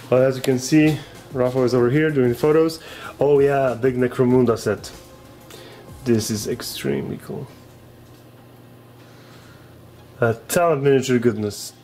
Well, as you can see, Rafa is over here doing photos. Oh yeah, big Necromunda set. This is extremely cool. A ton of miniature goodness.